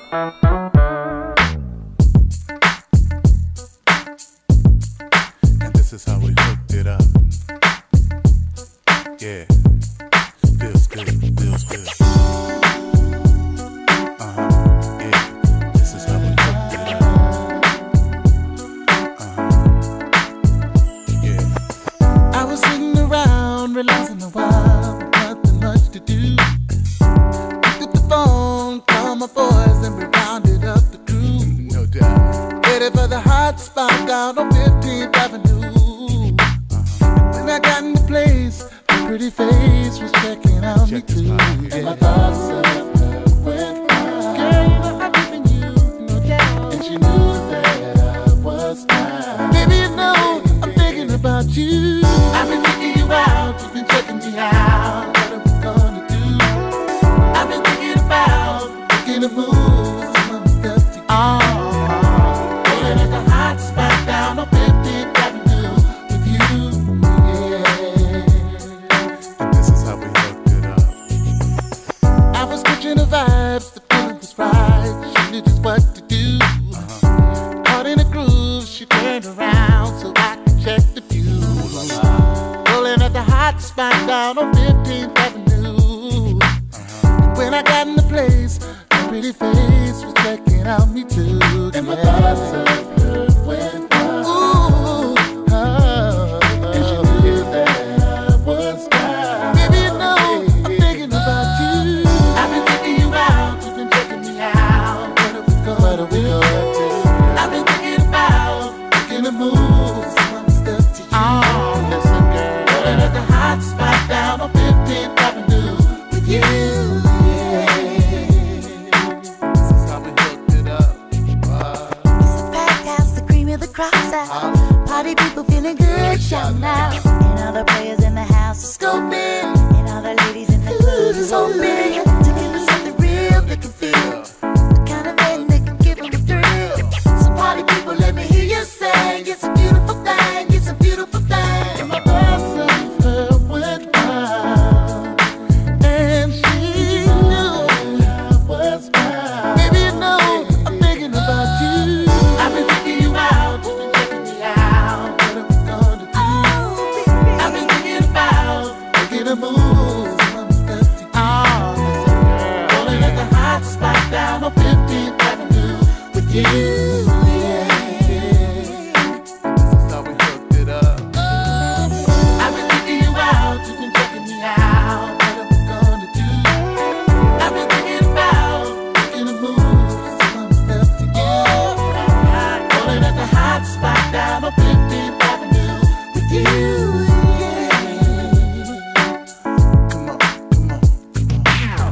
And this is how we hooked it up. Yeah, feels good, feels good. Yeah, this is how we hooked it up. Yeah. I was sitting around relaxing a while, nothing much to do. Picked up the phone, called my boys, and we rounded up the crew. No doubt. Headed for the hot spot down on 15th Avenue. When I got in the place, a pretty face was checking out me too. And my thoughts of her went wild. Girl, you know I've given you no doubt, and she knew that I was down. Baby, you know I'm thinking about you. I've been checking you out, you've been checking me out. What are we gonna do? I've been thinking about making a move, some other stuff to you. Rolling at the hot spot down on 15th Avenue with you, yeah. And this is how we hooked it up. I was catching the vibes, the feeling was right. She knew just what to do. Caught in a groove, she turned around so I could check the view. Rolling at the hot spot down on 15th Avenue. And when I got in the place, her pretty face was checking out me too. And my thoughts of her went wild. Ooh, and she knew that I was down. Baby, you know I'm thinking about you. I've been checking you out, you've been checking me out. What are we gonna do? I've been thinking about making a move, some other stuff to you. Listen, girl, rolling at the hot spot down on 15th Avenue with you. This is how we hooked it up. It's a packed house, the cream of the crowd's out. Party people feeling good, shouting out. And all the players in the house are scoping. And all the ladies in the club is hoping to give us something real they can feel. The kind of thing that can give them a thrill. So party people, let me hear you sing. It's a beautiful thing, it's a beautiful thing. And my thoughts of her went wild, and she knew I was wild. Baby, you know I'm thinking about you. I've been checking you out, you've been checking me out. What are we gonna do? I've been thinking about making a move, some other stuff to you. Rolling at the hot spot down on 15th Avenue with you. This is how we hooked it up. I've been checking you out, you've been checking me out. What are we gonna do? I've been thinking about making a move, some other stuff to you. Rolling at the hot spot down on 15th Avenue with you. Come on, come on, come on.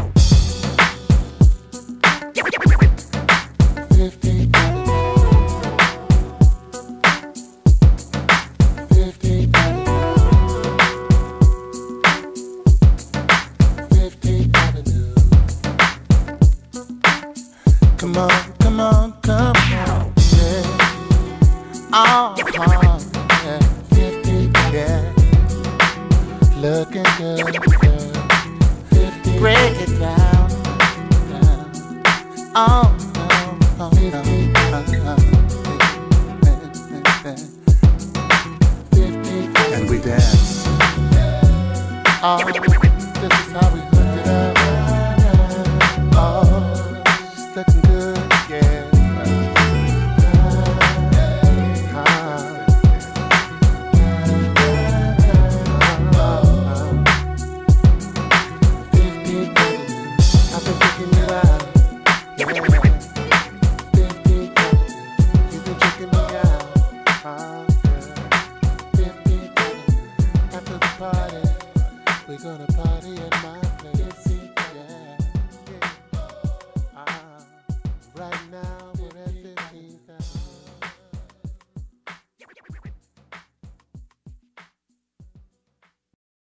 15th Avenue. 15th Avenue. 15th Avenue. Come on, come on, come on, yeah. Yeah. 15th, yeah. Looking good, girl. 15th. Break it down, down. Oh, no, oh, no. 15th. And we danced. Oh, this is how we hooked it up. Oh, she's looking good, yeah. 15th Avenue, I've been picking you out, yeah. 15th Avenue, you've been checking me out, yeah. 15th Avenue, after the party, we're gonna party at my